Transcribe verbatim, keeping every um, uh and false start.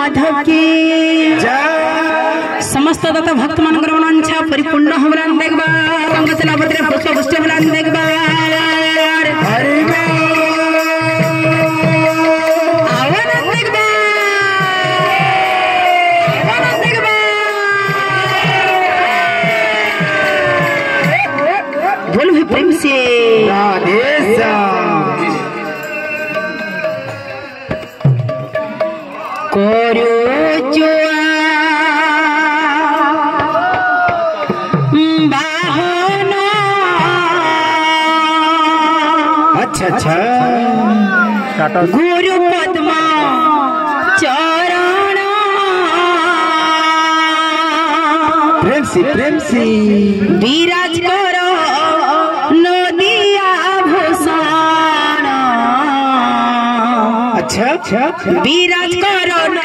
नाथ की समस्त दाता भक्त मानकर मनंछा परिपूर्ण हमरान देखबा संग चला बद्रे पुष्प पुष्ट हमरान देखबा हरि आवन देखबा आवन देखबा बोल भी प्रेम से राधे श्याम कोरो जुआ बाहना अच्छा अच्छा गुरु पद्मा चरण प्रेम से प्रेम से विराज करो नदिया भूषण अच्छा अच्छा विराज करो